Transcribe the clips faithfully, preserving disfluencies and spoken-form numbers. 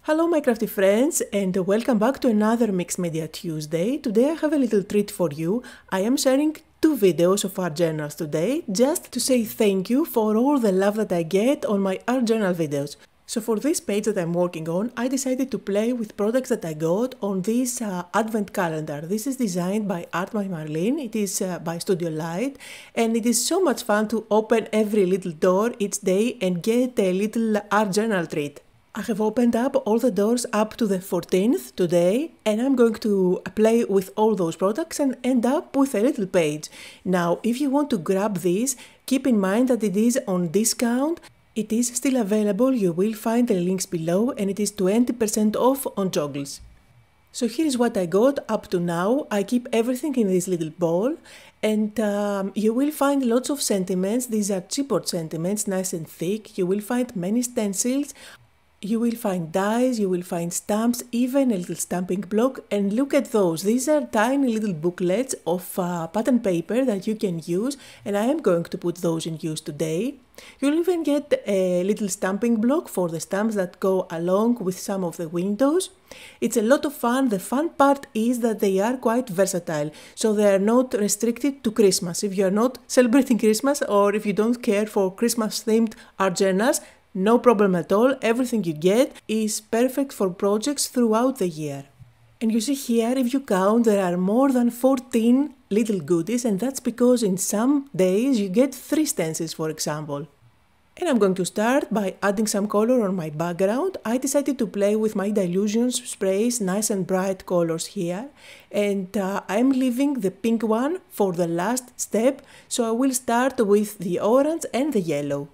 Hello my crafty friends and welcome back to another Mixed Media Tuesday. Today I have a little treat for you. I am sharing two videos of art journals today just to say thank you for all the love that I get on my art journal videos. So for this page that I'm working on, I decided to play with products that I got on this uh, advent calendar. This is designed by Art by Marlene. It is uh, by Studio Light and it is so much fun to open every little door each day and get a little art journal treat. I have opened up all the doors up to the fourteenth today and I'm going to play with all those products and end up with a little page. Now, if you want to grab this, keep in mind that it is on discount. It is still available, you will find the links below and it is twenty percent off on Joggles. So here is what I got up to now. I keep everything in this little ball and um, you will find lots of sentiments. These are chipboard sentiments, nice and thick. You will find many stencils. You will find dies, you will find stamps, even a little stamping block, and look at those. These are tiny little booklets of uh, pattern paper that you can use, and I am going to put those in use today. You'll even get a little stamping block for the stamps that go along with some of the windows. It's a lot of fun. The fun part is that they are quite versatile, so they are not restricted to Christmas. If you are not celebrating Christmas or if you don't care for Christmas themed art journals, no problem at all, everything you get is perfect for projects throughout the year. And you see here, if you count, there are more than fourteen little goodies, and that's because in some days you get three stencils, for example. And I'm going to start by adding some color on my background. I decided to play with my Dylusions sprays, nice and bright colors here. And uh, I'm leaving the pink one for the last step, so I will start with the orange and the yellow.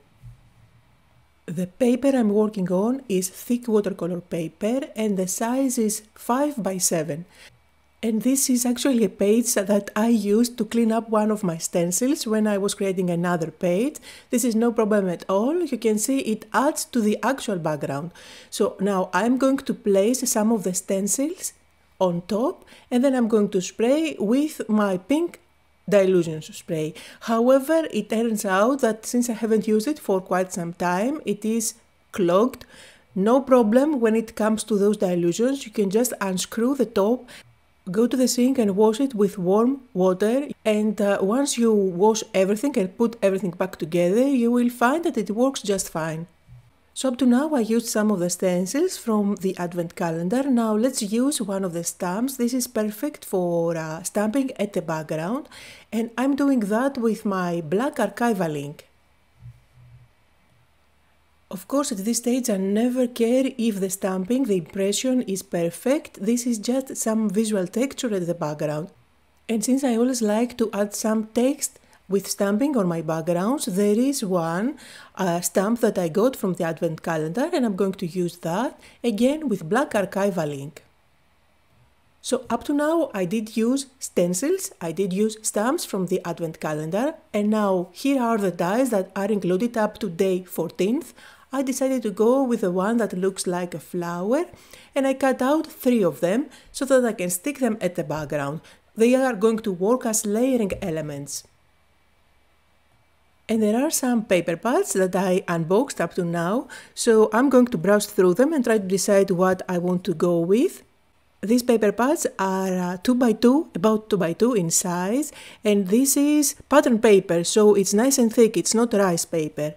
The paper I'm working on is thick watercolor paper and the size is five by seven. And this is actually a page that I used to clean up one of my stencils when I was creating another page. This is no problem at all. You can see it adds to the actual background. So now I'm going to place some of the stencils on top and then I'm going to spray with my pink Dylusions spray. However, it turns out that since I haven't used it for quite some time, it is clogged. No problem when it comes to those Dylusions. You can just unscrew the top, go to the sink and wash it with warm water. And uh, once you wash everything and put everything back together, you will find that it works just fine. So up to now I used some of the stencils from the advent calendar. Now let's use one of the stamps. This is perfect for uh, stamping at the background and I'm doing that with my black archival ink. Of course at this stage I never care if the stamping, the impression is perfect. This is just some visual texture at the background. And since I always like to add some text with stamping on my backgrounds, there is one uh, stamp that I got from the advent calendar and I'm going to use that again with black archival ink. So up to now I did use stencils, I did use stamps from the advent calendar and now here are the dies that are included up to day fourteenth. I decided to go with the one that looks like a flower and I cut out three of them so that I can stick them at the background. They are going to work as layering elements. And there are some paper pads that I unboxed up to now, so I'm going to browse through them and try to decide what I want to go with. These paper pads are uh, two by two, about two by two in size, and this is pattern paper, so it's nice and thick, it's not rice paper.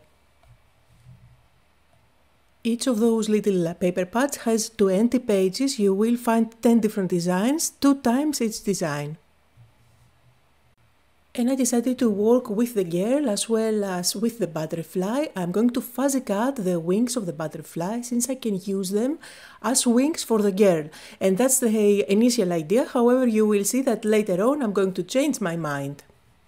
Each of those little paper pads has twenty pages. You will find ten different designs, two times each design. And I decided to work with the girl as well as with the butterfly. I'm going to fuzzy cut the wings of the butterfly since I can use them as wings for the girl. And that's the initial idea. However, you will see that later on I'm going to change my mind.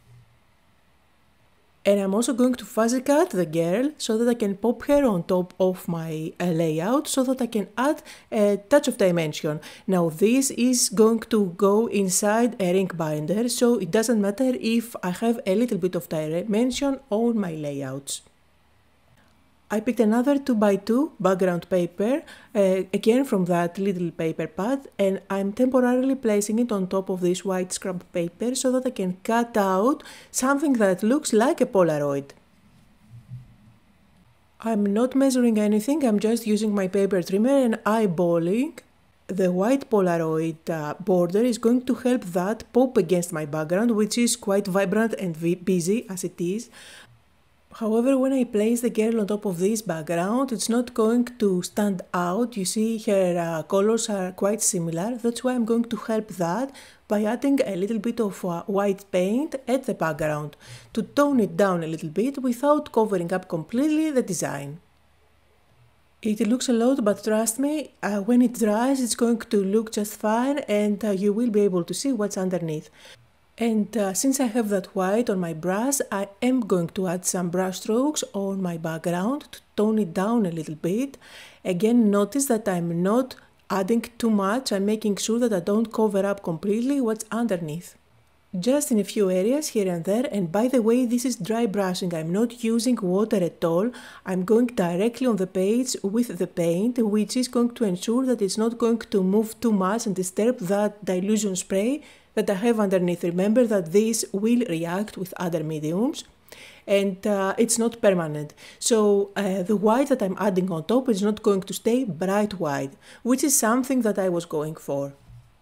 And I'm also going to fuzzy cut the girl so that I can pop her on top of my uh, layout so that I can add a touch of dimension. Now this is going to go inside a ring binder, so it doesn't matter if I have a little bit of dimension on my layouts. I picked another two by two background paper, uh, again from that little paper pad, and I'm temporarily placing it on top of this white scrap paper so that I can cut out something that looks like a Polaroid. I'm not measuring anything, I'm just using my paper trimmer and eyeballing. The white Polaroid uh, border is going to help that pop against my background, which is quite vibrant and busy as it is. However, when I place the girl on top of this background, it's not going to stand out. You see, her uh, colors are quite similar. That's why I'm going to help that by adding a little bit of uh, white paint at the background to tone it down a little bit without covering up completely the design. It looks a lot, but trust me, uh, when it dries it's going to look just fine, and uh, you will be able to see what's underneath. And uh, since I have that white on my brush, I am going to add some brush strokes on my background to tone it down a little bit. Again, notice that I'm not adding too much, I'm making sure that I don't cover up completely what's underneath. Just in a few areas here and there, and by the way, this is dry brushing, I'm not using water at all, I'm going directly on the page with the paint, which is going to ensure that it's not going to move too much and disturb that dilution spray that I have underneath. Remember that this will react with other mediums, and uh, it's not permanent. So uh, the white that I'm adding on top is not going to stay bright white, which is something that I was going for.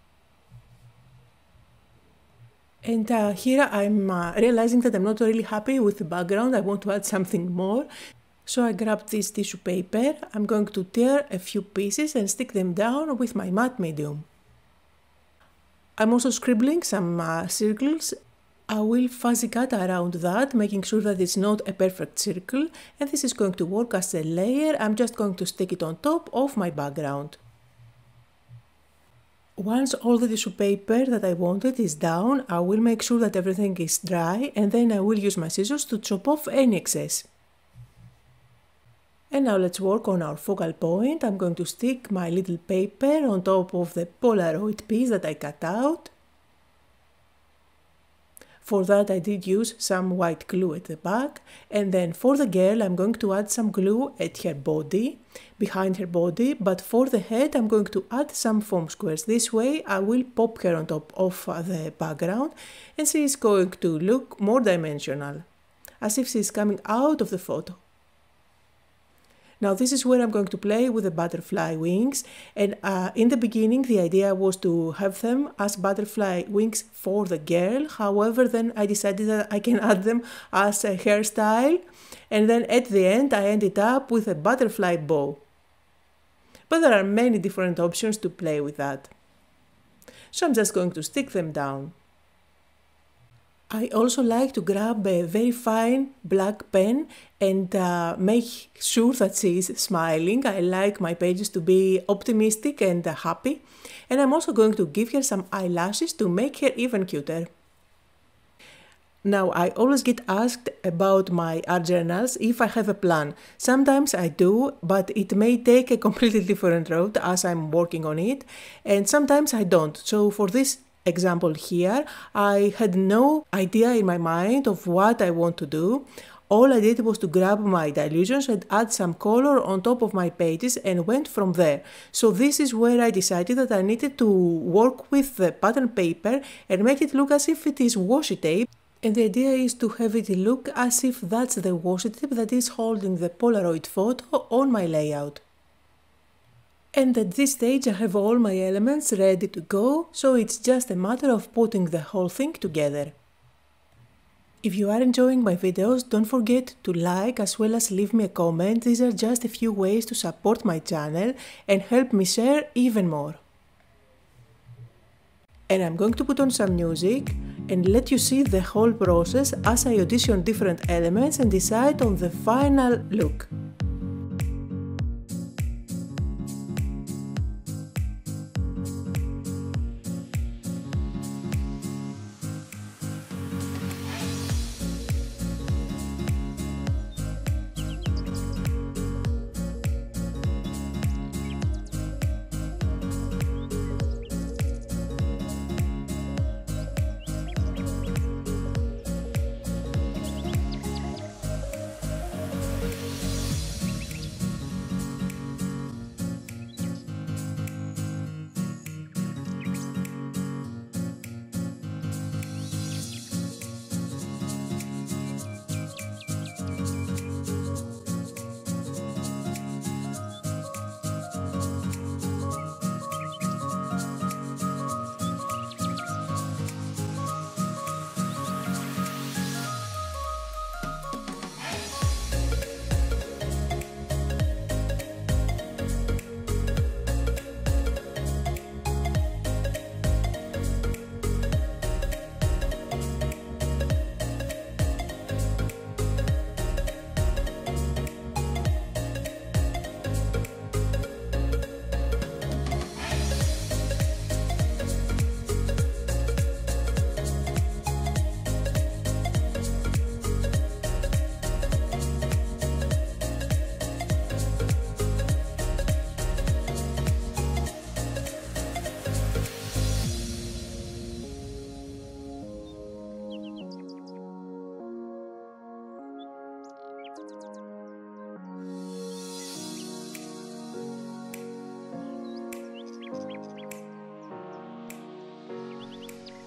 And uh, here I'm uh, realizing that I'm not really happy with the background, I want to add something more. So I grabbed this tissue paper, I'm going to tear a few pieces and stick them down with my matte medium. I'm also scribbling some uh, circles. I will fuzzy cut around that, making sure that it's not a perfect circle, and this is going to work as a layer. I'm just going to stick it on top of my background. Once all the tissue paper that I wanted is down, I will make sure that everything is dry, and then I will use my scissors to chop off any excess. And now let's work on our focal point. I'm going to stick my little paper on top of the Polaroid piece that I cut out. For that I did use some white glue at the back, and then for the girl I'm going to add some glue at her body, behind her body, but for the head I'm going to add some foam squares. This way I will pop her on top of the background and she is going to look more dimensional, as if she is coming out of the photo. Now this is where I'm going to play with the butterfly wings, and uh, in the beginning the idea was to have them as butterfly wings for the girl. However, then I decided that I can add them as a hairstyle, and then at the end I ended up with a butterfly bow. But there are many different options to play with that. So I'm just going to stick them down. I also like to grab a very fine black pen and uh, make sure that she is smiling. I like my pages to be optimistic and uh, happy. And I'm also going to give her some eyelashes to make her even cuter. Now, I always get asked about my art journals if I have a plan. Sometimes I do, but it may take a completely different route as I'm working on it. And sometimes I don't. So for this example here, I had no idea in my mind of what I want to do. All I did was to grab my dilutions and add some color on top of my pages and went from there. So this is where I decided that I needed to work with the pattern paper and make it look as if it is washi tape. And the idea is to have it look as if that's the washi tape that is holding the Polaroid photo on my layout. And at this stage I have all my elements ready to go, so it's just a matter of putting the whole thing together. If you are enjoying my videos, don't forget to like as well as leave me a comment. These are just a few ways to support my channel and help me share even more. And I'm going to put on some music and let you see the whole process as I audition different elements and decide on the final look.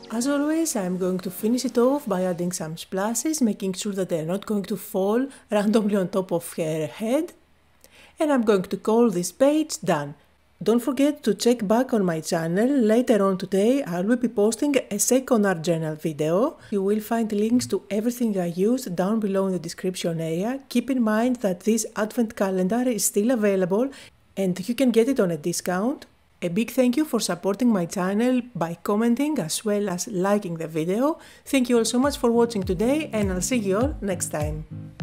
As always, I'm going to finish it off by adding some splashes, making sure that they're not going to fall randomly on top of her head. And I'm going to call this page done. Don't forget to check back on my channel. Later on today I will be posting a second art journal video. You will find links to everything I used down below in the description area. Keep in mind that this advent calendar is still available and you can get it on a discount. A big thank you for supporting my channel by commenting as well as liking the video. Thank you all so much for watching today and I'll see you all next time.